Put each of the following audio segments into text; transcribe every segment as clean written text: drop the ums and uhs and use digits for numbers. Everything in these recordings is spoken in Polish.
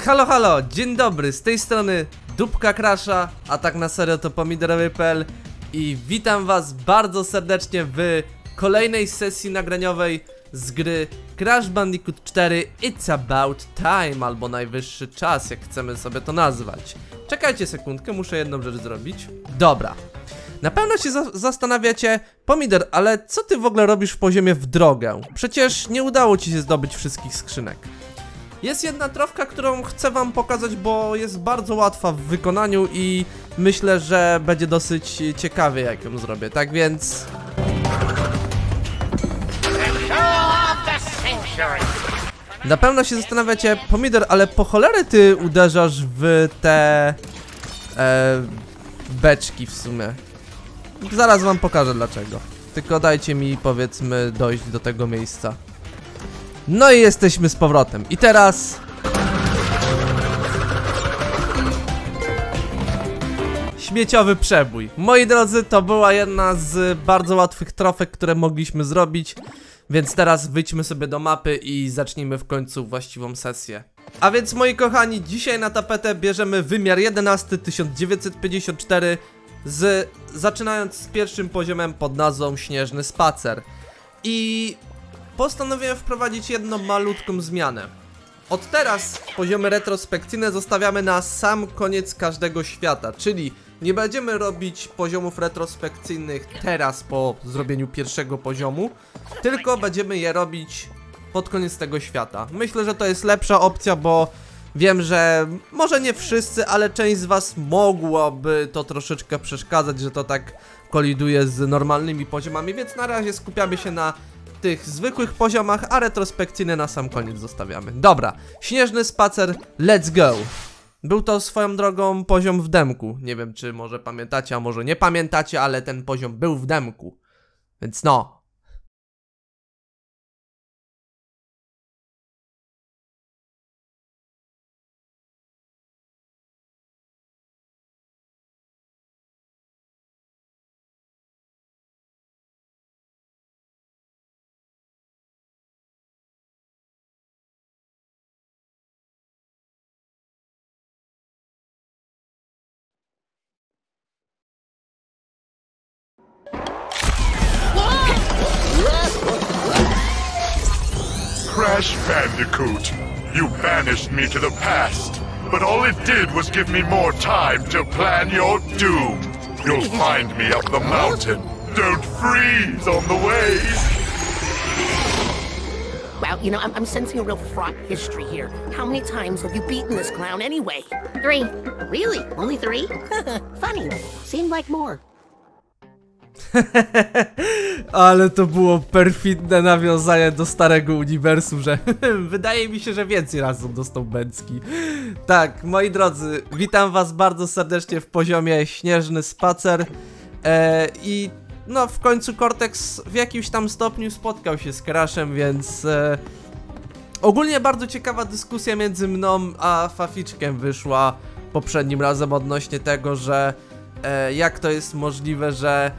Halo, halo, dzień dobry, z tej strony Dupka Crasha, a tak na serio to Pomidorowy.pl i witam was bardzo serdecznie w kolejnej sesji nagraniowej z gry Crash Bandicoot 4 It's About Time, albo najwyższy czas, jak chcemy sobie to nazwać. Czekajcie sekundkę, muszę jedną rzecz zrobić. Dobra. Na pewno się zastanawiacie, Pomidor, ale co ty w ogóle robisz w poziomie w drogę? Przecież nie udało ci się zdobyć wszystkich skrzynek. Jest jedna trofka, którą chcę wam pokazać, bo jest bardzo łatwa w wykonaniu i myślę, że będzie dosyć ciekawie, jak ją zrobię. Tak więc... Na pewno się zastanawiacie, Pomidor, ale po cholerę ty uderzasz w te... beczki w sumie. Zaraz wam pokażę dlaczego. Tylko dajcie mi, powiedzmy, dojść do tego miejsca. No i jesteśmy z powrotem. I teraz... Śmieciowy przebój. Moi drodzy, to była jedna z bardzo łatwych trofek, które mogliśmy zrobić. Więc teraz wyjdźmy sobie do mapy i zacznijmy w końcu właściwą sesję. A więc, moi kochani, dzisiaj na tapetę bierzemy wymiar 11 1954 zaczynając z pierwszym poziomem pod nazwą Śnieżny Spacer. I postanowiłem wprowadzić jedną malutką zmianę. Od teraz poziomy retrospekcyjne zostawiamy na sam koniec każdego świata, czyli nie będziemy robić poziomów retrospekcyjnych teraz po zrobieniu pierwszego poziomu, tylko będziemy je robić pod koniec tego świata. Myślę, że to jest lepsza opcja, bo wiem, że może nie wszyscy, ale część z was mogłoby to troszeczkę przeszkadzać, że to tak koliduje z normalnymi poziomami, więc na razie skupiamy się na tych zwykłych poziomach, a retrospekcyjne na sam koniec zostawiamy. Dobra, Śnieżny Spacer, let's go! Był to swoją drogą poziom w demku. Nie wiem, czy może pamiętacie, a może nie pamiętacie, ale ten poziom był w demku. Więc no. Crash Bandicoot, you banished me to the past, but all it did was give me more time to plan your doom. You'll find me up the mountain. Don't freeze on the way. Well, you know, I'm sensing a real fraught history here. How many times have you beaten this clown anyway? 3. Really? Only 3? Funny. Seemed like more. Ale to było perfidne nawiązanie do starego uniwersum, że wydaje mi się, że więcej razy dostał Bęcki. Tak, moi drodzy, witam was bardzo serdecznie w poziomie Śnieżny Spacer. I no w końcu Cortex w jakimś tam stopniu spotkał się z Crashem, więc ogólnie bardzo ciekawa dyskusja między mną a Faficzkiem wyszła poprzednim razem odnośnie tego, że jak to jest możliwe, że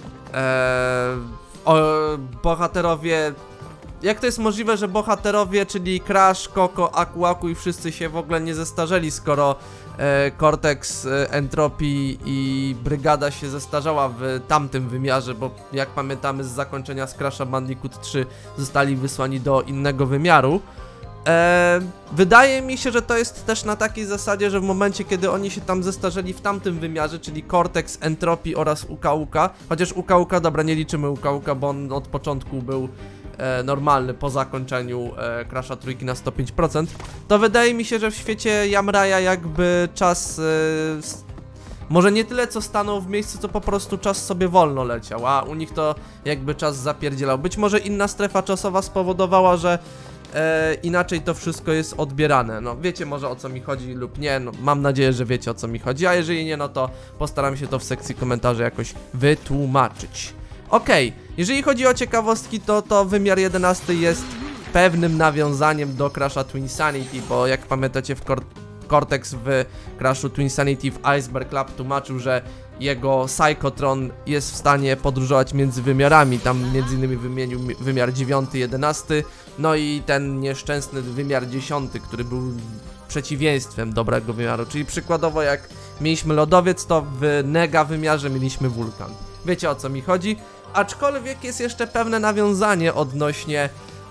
bohaterowie... Jak to jest możliwe, że bohaterowie, czyli Crash, Coco, Aku Aku i wszyscy się w ogóle nie zestarzeli, skoro Cortex, Entropy i Brygada się zestarzała w tamtym wymiarze, bo jak pamiętamy z zakończenia z Crasha Bandicoot 3 zostali wysłani do innego wymiaru. Wydaje mi się, że to jest też na takiej zasadzie, że w momencie, kiedy oni się tam zestarzeli w tamtym wymiarze, czyli Cortex, Entropy oraz Uka Uka, chociaż Uka Uka, dobra, nie liczymy Uka Uka, bo on od początku był normalny po zakończeniu Crasha trójki na 105%, to wydaje mi się, że w świecie Jamraja jakby czas może nie tyle co stanął w miejscu, co po prostu czas sobie wolno leciał, a u nich to jakby czas zapierdzielał. Być może inna strefa czasowa spowodowała, że inaczej to wszystko jest odbierane. No wiecie może o co mi chodzi lub nie, no mam nadzieję, że wiecie o co mi chodzi, a jeżeli nie, no to postaram się to w sekcji komentarzy jakoś wytłumaczyć. Okej, jeżeli chodzi o ciekawostki, to wymiar 11 jest pewnym nawiązaniem do Crasha Twinsanity, bo jak pamiętacie w Cortex w Crashu Twinsanity w Iceberg Lab tłumaczył, że jego Psychotron jest w stanie podróżować między wymiarami. Tam między innymi wymienił wymiar 9, 11, no i ten nieszczęsny wymiar 10, który był przeciwieństwem dobrego wymiaru. Czyli przykładowo jak mieliśmy lodowiec, to w nega wymiarze mieliśmy wulkan. Wiecie, o co mi chodzi? Aczkolwiek jest jeszcze pewne nawiązanie odnośnie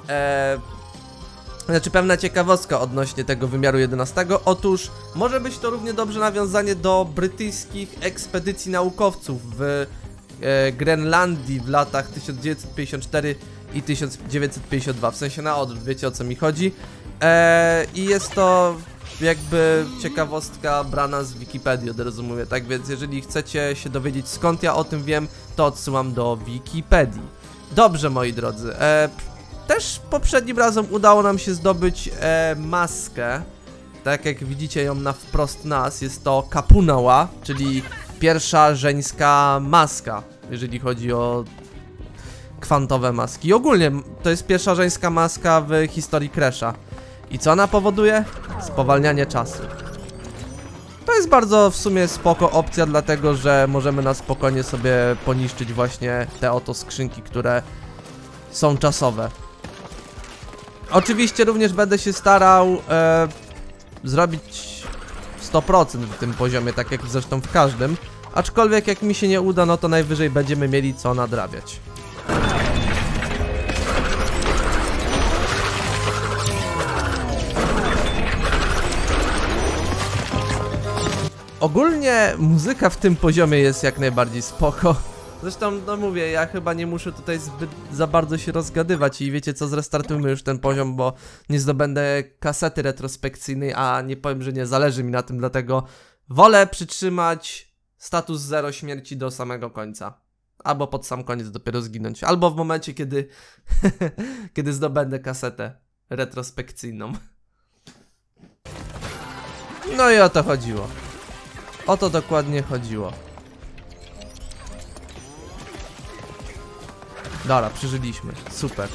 znaczy pewna ciekawostka odnośnie tego wymiaru 11. Otóż może być to równie dobrze nawiązanie do brytyjskich ekspedycji naukowców w Grenlandii w latach 1954 i 1952, w sensie na odwrót, wiecie, o co mi chodzi. I jest to jakby ciekawostka brana z Wikipedii, od razu mówię, tak więc jeżeli chcecie się dowiedzieć, skąd ja o tym wiem, to odsyłam do Wikipedii. Dobrze, moi drodzy, też poprzednim razem udało nam się zdobyć maskę. Tak jak widzicie ją na wprost nas, jest to Kapunała, czyli pierwsza żeńska maska, jeżeli chodzi o kwantowe maski. I ogólnie to jest pierwsza żeńska maska w historii Crash'a. I co ona powoduje? Spowalnianie czasu. To jest bardzo w sumie spoko opcja, dlatego że możemy na spokojnie sobie poniszczyć właśnie te oto skrzynki, które są czasowe. Oczywiście również będę się starał zrobić 100% w tym poziomie, tak jak zresztą w każdym. Aczkolwiek jak mi się nie uda, no to najwyżej będziemy mieli co nadrabiać. Ogólnie muzyka w tym poziomie jest jak najbardziej spoko. Zresztą, no mówię, ja chyba nie muszę tutaj zbyt za bardzo się rozgadywać i wiecie co, zrestartujmy już ten poziom, bo nie zdobędę kasety retrospekcyjnej, a nie powiem, że nie zależy mi na tym, dlatego wolę przytrzymać status 0 śmierci do samego końca. Albo pod sam koniec dopiero zginąć, albo w momencie, kiedy kiedy zdobędę kasetę retrospekcyjną. No i o to chodziło. O to dokładnie chodziło. Dobra, przeżyliśmy. Super.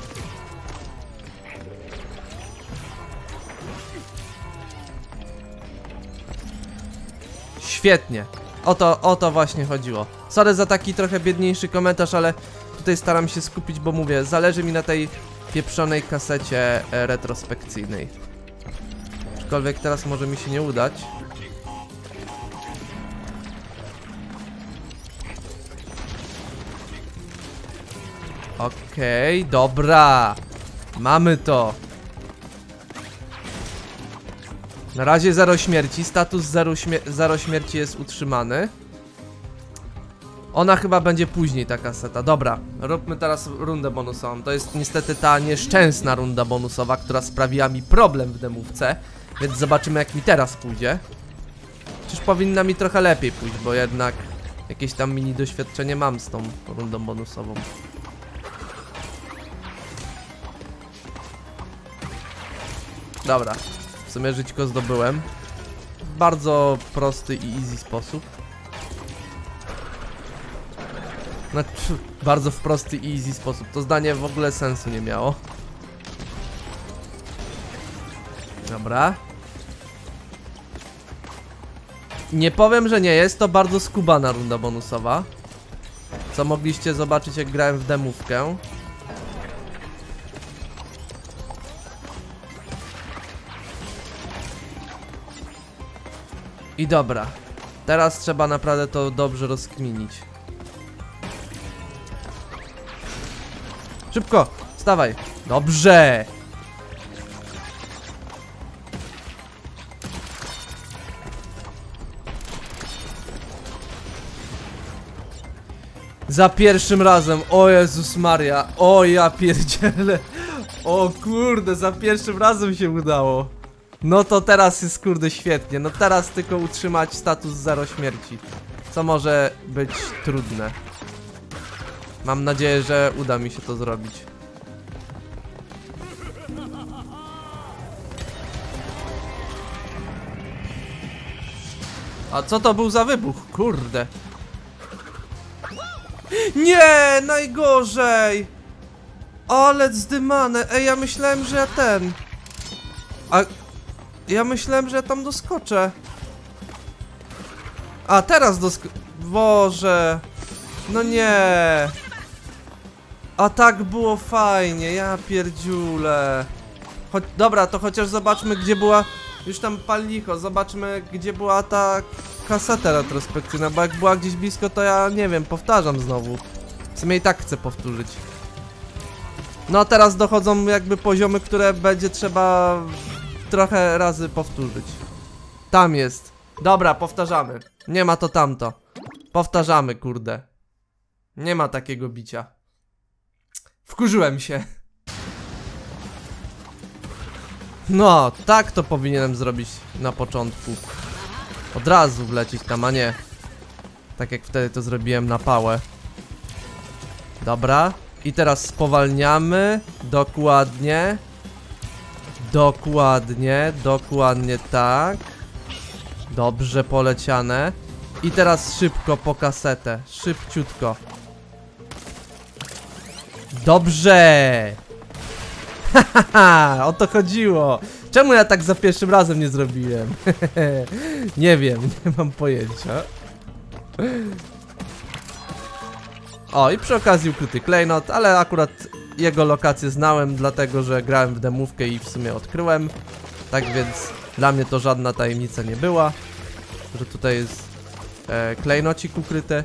Świetnie. O to właśnie chodziło. Sorry za taki trochę biedniejszy komentarz, ale tutaj staram się skupić, bo mówię, zależy mi na tej pieprzonej kasecie retrospekcyjnej. Aczkolwiek teraz może mi się nie udać. Okej, dobra. Mamy to. Na razie 0 śmierci. Status 0 śmierci jest utrzymany. Ona chyba będzie później, ta kaseta. Dobra, róbmy teraz rundę bonusową. To jest niestety ta nieszczęsna runda bonusowa, która sprawiła mi problem w demówce. Więc zobaczymy, jak mi teraz pójdzie. Czyż powinna mi trochę lepiej pójść, bo jednak jakieś tam mini doświadczenie mam z tą rundą bonusową. Dobra, w sumie żyćko zdobyłem w bardzo prosty i easy sposób. Znaczy, bardzo w prosty i easy sposób. To zdanie w ogóle sensu nie miało. Dobra. Nie powiem, że nie jest to bardzo skubana runda bonusowa. Co mogliście zobaczyć, jak grałem w demówkę. I dobra, teraz trzeba naprawdę to dobrze rozkminić. Szybko, wstawaj. Dobrze. Za pierwszym razem, o Jezus Maria, o ja pierdzielę. O kurde, za pierwszym razem się udało. No to teraz jest kurde świetnie, no teraz tylko utrzymać status 0 śmierci. Co może być trudne. Mam nadzieję, że uda mi się to zrobić. A co to był za wybuch? Kurde. Nie, najgorzej. Ale zdymane. Ej, ja myślałem, że ja ten... Ja myślałem, że ja tam doskoczę. A, teraz Boże. No nie. A tak było fajnie, ja pierdziule. Dobra, to chociaż zobaczmy, gdzie była Już tam pal licho, zobaczmy gdzie była ta kaseta retrospekcyjna, bo jak była gdzieś blisko to ja nie wiem, powtarzam znowu. W sumie i tak chcę powtórzyć. No teraz dochodzą jakby poziomy, które będzie trzeba trochę razy powtórzyć. Tam jest. Dobra, powtarzamy. Nie ma to tamto. Powtarzamy, kurde. Nie ma takiego bicia. Wkurzyłem się. No, tak to powinienem zrobić na początku. Od razu wlecieć tam, a nie tak jak wtedy to zrobiłem na pałę. Dobra. I teraz spowalniamy. Dokładnie. Dokładnie tak. Dobrze poleciane. I teraz szybko po kasetę. Szybciutko. Dobrze. Hahaha, o to chodziło. Czemu ja tak za pierwszym razem nie zrobiłem? Nie wiem, nie mam pojęcia. O, i przy okazji ukryty klejnot, ale akurat jego lokację znałem, dlatego że grałem w demówkę i w sumie odkryłem. Tak więc dla mnie to żadna tajemnica nie była, że tutaj jest klejnocik ukryty.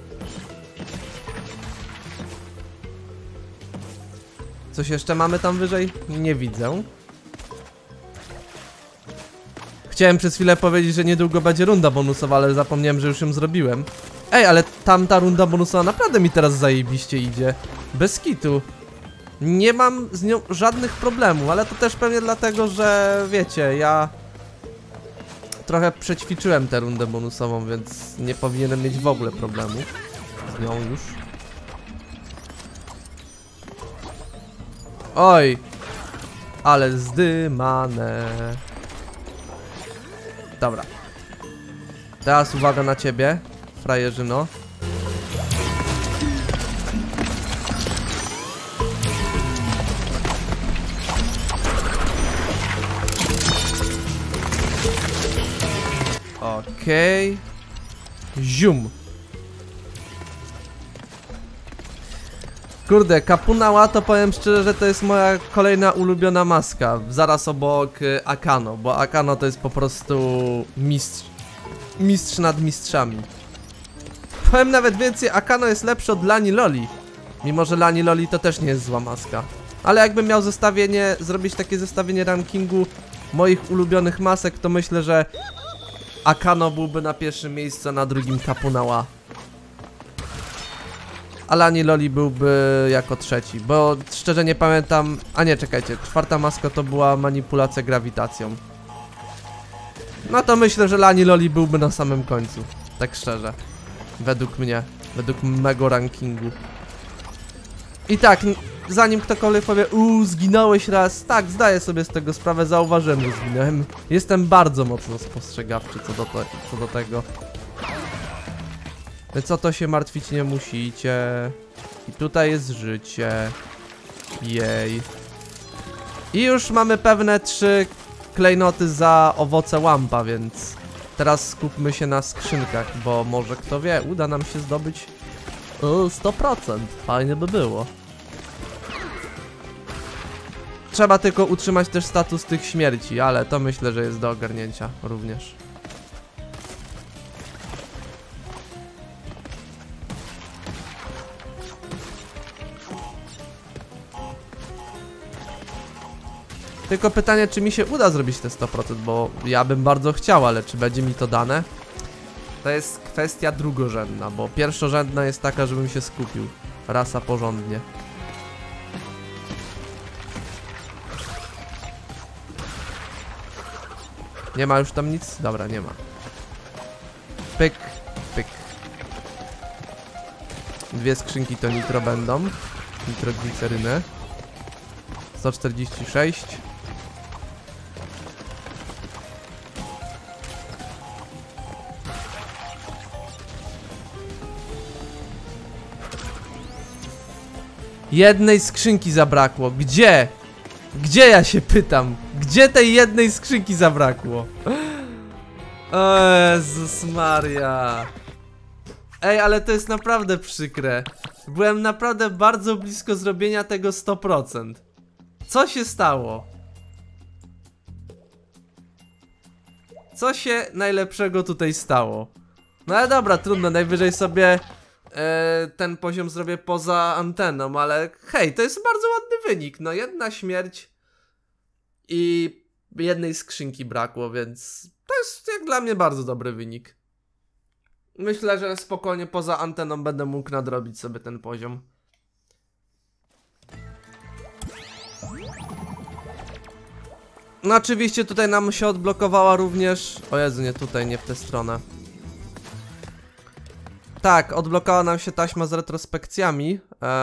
Coś jeszcze mamy tam wyżej? Nie widzę. Chciałem przez chwilę powiedzieć, że niedługo będzie runda bonusowa, ale zapomniałem, że już ją zrobiłem. Ej, ale tamta runda bonusowa naprawdę mi teraz zajebiście idzie. Bez kitu. Nie mam z nią żadnych problemów, ale to też pewnie dlatego, że wiecie, ja trochę przećwiczyłem tę rundę bonusową, więc nie powinienem mieć w ogóle problemu z nią już. Oj, ale zdymane. Dobra. Teraz uwaga na ciebie, frajerzyno. Okej. Zium. Kurde, Kapunała to powiem szczerze, że to jest moja kolejna ulubiona maska. Zaraz obok Akano, bo Akano to jest po prostu mistrz nad mistrzami. Powiem nawet więcej, Akano jest lepszy od Lani Loli. Mimo że Lani Loli to też nie jest zła maska. Ale jakbym miał zestawienie, zrobić takie zestawienie rankingu moich ulubionych masek, to myślę, że Akano byłby na pierwszym miejscu, a na drugim Kapunała. A Lani Loli byłby jako trzeci, bo szczerze nie pamiętam. A nie, czekajcie, czwarta maska to była manipulacja grawitacją. No to myślę, że Lani Loli byłby na samym końcu. Tak szczerze. Według mnie, według mego rankingu. I tak, zanim ktokolwiek powie, zginąłeś raz. Tak, zdaję sobie z tego sprawę, zauważyłem, że zginąłem. Jestem bardzo mocno spostrzegawczy co do tego. Więc o to się martwić nie musicie. I tutaj jest życie. Jej. I już mamy pewne 3 klejnoty za owoce łampa, więc teraz skupmy się na skrzynkach, bo może kto wie, uda nam się zdobyć 100%. Fajnie by było. Trzeba tylko utrzymać też status tych śmierci, ale to myślę, że jest do ogarnięcia również. Tylko pytanie, czy mi się uda zrobić te 100%, bo ja bym bardzo chciał, ale czy będzie mi to dane? To jest kwestia drugorzędna, bo pierwszorzędna jest taka, żebym się skupił. Rasa porządnie. Nie ma już tam nic? Dobra, nie ma. Pyk, pyk. 2 skrzynki to nitro będą. Nitroglicerynę. 146. Jednej skrzynki zabrakło. Gdzie? Gdzie, ja się pytam? Gdzie tej jednej skrzynki zabrakło? O Jezus Maria. Ej, ale to jest naprawdę przykre. Byłem naprawdę bardzo blisko zrobienia tego 100%. Co się stało? Co się najlepszego tutaj stało? No ale dobra, trudno, najwyżej sobie ten poziom zrobię poza anteną, ale hej, to jest bardzo ładny wynik. No jedna śmierć i jednej skrzynki brakło, więc to jest jak dla mnie bardzo dobry wynik. Myślę, że spokojnie poza anteną będę mógł nadrobić sobie ten poziom. No oczywiście tutaj nam się odblokowała również... O Jezu, nie tutaj, nie w tę stronę. Tak, odblokowała nam się taśma z retrospekcjami.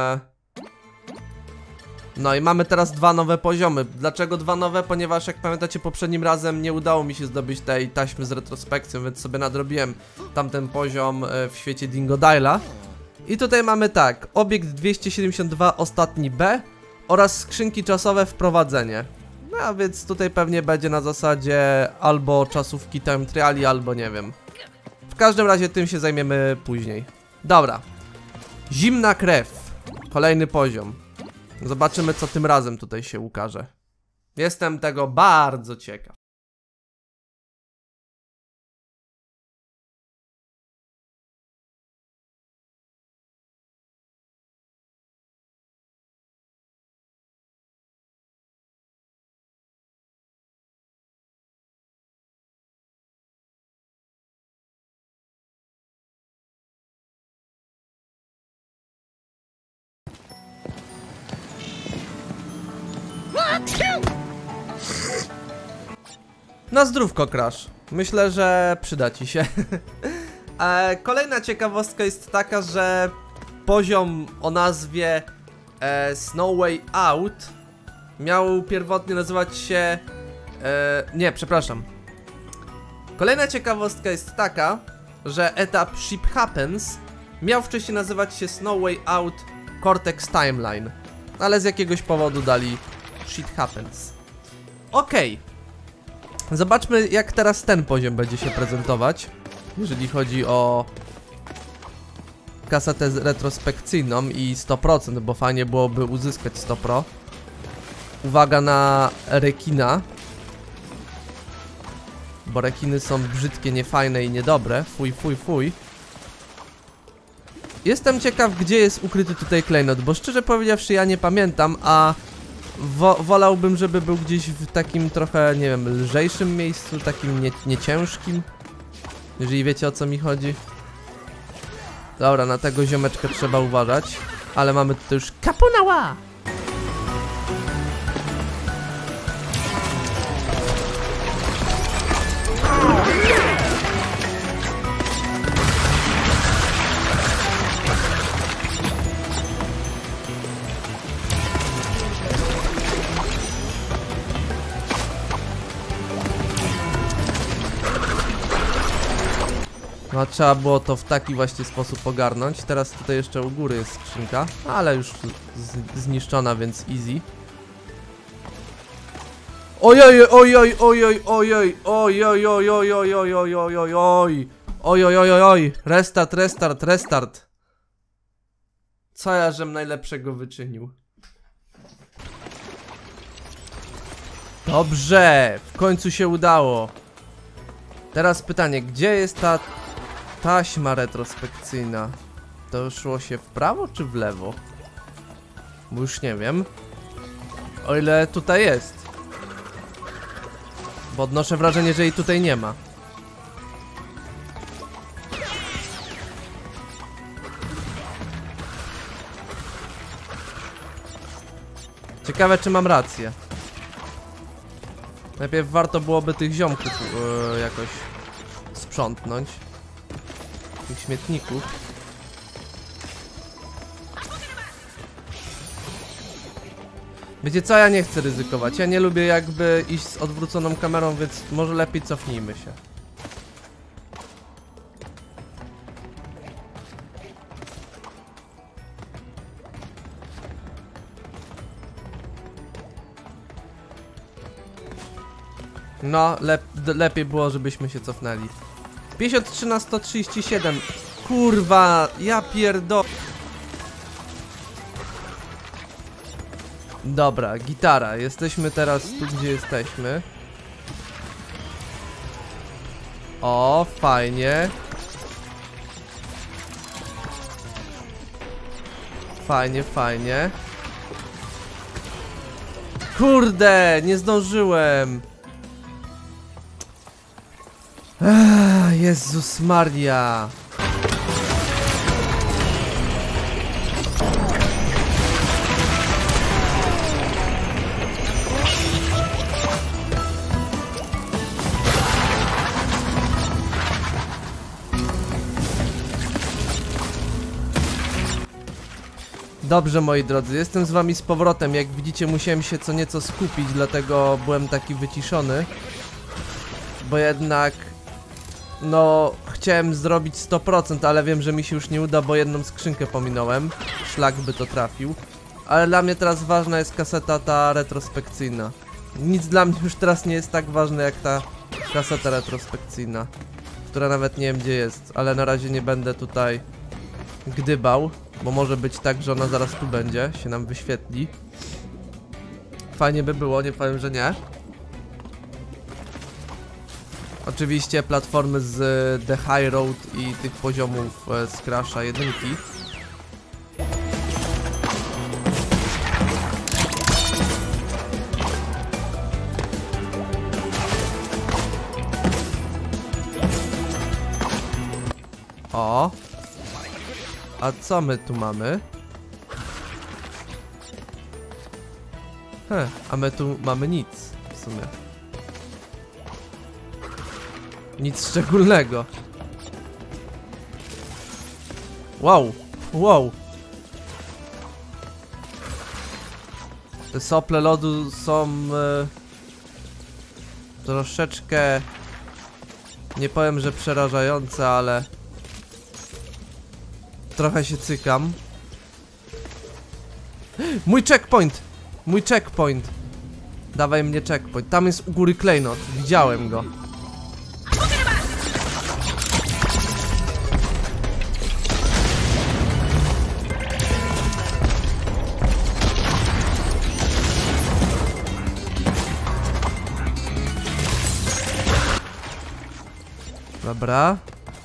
No i mamy teraz 2 nowe poziomy. Dlaczego 2 nowe? Ponieważ jak pamiętacie, poprzednim razem nie udało mi się zdobyć tej taśmy z retrospekcją, więc sobie nadrobiłem tamten poziom w świecie Dingodyle'a. I tutaj mamy tak, obiekt 272 ostatni B oraz skrzynki czasowe wprowadzenie. No a więc tutaj pewnie będzie na zasadzie albo czasówki time triali, albo nie wiem. W każdym razie tym się zajmiemy później. Dobra. Zimna krew. Kolejny poziom. Zobaczymy, co tym razem tutaj się ukaże. Jestem tego bardzo ciekaw. Na zdrówko, Crash. Myślę, że przyda ci się. Kolejna ciekawostka jest taka, że poziom o nazwie Snow Way Out miał pierwotnie nazywać się... nie, przepraszam. Kolejna ciekawostka jest taka, że etap Ship Happens miał wcześniej nazywać się Snow Way Out Cortex Timeline, ale z jakiegoś powodu dali Shit Happens. Okej. Zobaczmy, jak teraz ten poziom będzie się prezentować, jeżeli chodzi o kasetę retrospekcyjną i 100%, bo fajnie byłoby uzyskać 100%. Uwaga na rekina, bo rekiny są brzydkie, niefajne i niedobre. Fuj, fuj, fuj. Jestem ciekaw, gdzie jest ukryty tutaj klejnot, bo szczerze powiedziawszy ja nie pamiętam, a wolałbym, żeby był gdzieś w takim trochę, nie wiem, lżejszym miejscu, takim nieciężkim. Jeżeli wiecie, o co mi chodzi. Dobra, na tego ziomeczkę trzeba uważać. Ale mamy tutaj już Kapunała! No trzeba było to w taki właśnie sposób ogarnąć. Teraz tutaj jeszcze u góry jest skrzynka, ale już zniszczona, więc easy. Ojoj, ojoj, ojoj, ojoj, ojoj, ojoj, ojoj, ojoj, ojoj, oj, ojoj, ojoj, oj, restart, restart, restart. Co ja żem najlepszego wyczynił? Dobrze, w końcu się udało. Teraz pytanie, gdzie jest ta taśma retrospekcyjna? To szło się w prawo czy w lewo? Bo już nie wiem. O ile tutaj jest. Bo odnoszę wrażenie, że jej tutaj nie ma. Ciekawe, czy mam rację. Najpierw warto byłoby tych ziomków jakoś sprzątnąć. Tych śmietników. Wiecie co, ja nie chcę ryzykować. Ja nie lubię jakby iść z odwróconą kamerą, więc może lepiej cofnijmy się. No, lepiej było, żebyśmy się cofnęli. 53 na 137. Kurwa, ja pierdolę. Dobra, gitara. Jesteśmy teraz tu, gdzie jesteśmy. O, fajnie. Fajnie, fajnie. Kurde, nie zdążyłem. Jezus Maria. Dobrze, moi drodzy, jestem z wami z powrotem. Jak widzicie, musiałem się co nieco skupić, dlatego byłem taki wyciszony. Bo jednak, no, chciałem zrobić 100%, ale wiem, że mi się już nie uda, bo jedną skrzynkę pominąłem. Szlak by to trafił. Ale dla mnie teraz ważna jest kaseta ta retrospekcyjna. Nic dla mnie już teraz nie jest tak ważne jak ta kaseta retrospekcyjna, która nawet nie wiem gdzie jest, ale na razie nie będę tutaj gdybał. Bo może być tak, że ona zaraz tu będzie, się nam wyświetli. Fajnie by było, nie powiem, że nie. Oczywiście platformy z The High Road i tych poziomów z Crasha 1. O! A co my tu mamy? A my tu mamy nic w sumie. Nic szczególnego. Wow, wow. Te sople lodu są troszeczkę, nie powiem, że przerażające, ale trochę się cykam. Mój checkpoint! Mój checkpoint! Dawaj mnie checkpoint. Tam jest u góry klejnot. Widziałem go. Dobra.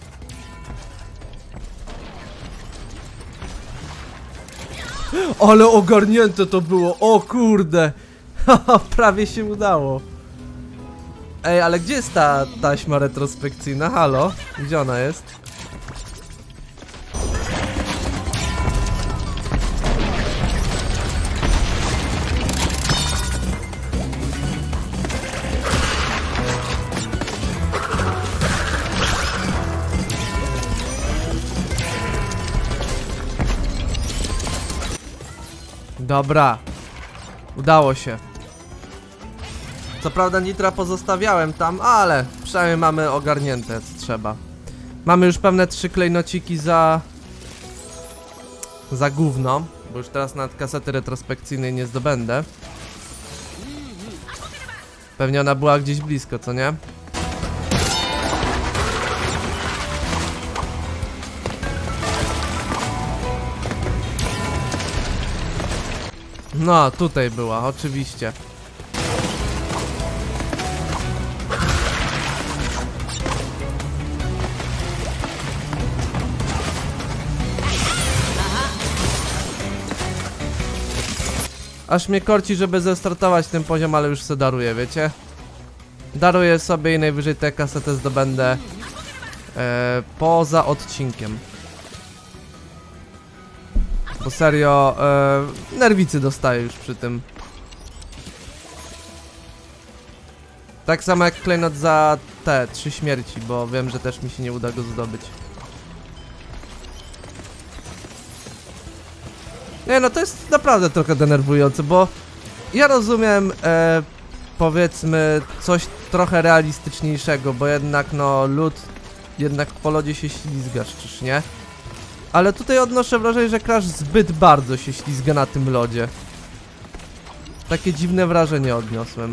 Ale ogarnięte to było, o kurde. Prawie się udało. Ej, ale gdzie jest ta taśma retrospekcyjna? Halo? Gdzie ona jest? Dobra. Udało się. Co prawda nitra pozostawiałem tam, ale przynajmniej mamy ogarnięte co trzeba. Mamy już pewne 3 klejnociki za gówno, bo już teraz nawet kasety retrospekcyjnej nie zdobędę. Pewnie ona była gdzieś blisko, co nie? No, tutaj była, oczywiście. Aż mnie korci, żeby zestartować ten poziom, ale już se daruję, wiecie? Daruję sobie i najwyżej tę kasetę zdobędę poza odcinkiem. Bo serio, nerwicy dostaję już przy tym. Tak samo jak klejnot za te 3 śmierci, bo wiem, że też mi się nie uda go zdobyć. Nie no, to jest naprawdę trochę denerwujące, bo ja rozumiem, powiedzmy, coś trochę realistyczniejszego, bo jednak no, lód, jednak po lodzie się ślizgasz, czyż nie? Ale tutaj odnoszę wrażenie, że Crash zbyt bardzo się ślizga na tym lodzie. Takie dziwne wrażenie odniosłem.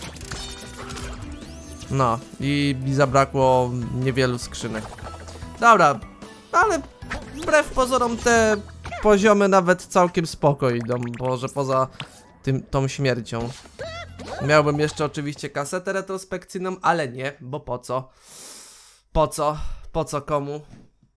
No, i zabrakło niewielu skrzynek. Dobra, ale wbrew pozorom te poziomy nawet całkiem spoko idą, że poza tą śmiercią. Miałbym jeszcze oczywiście kasetę retrospekcyjną, ale nie, bo po co? Po co? Po co komu?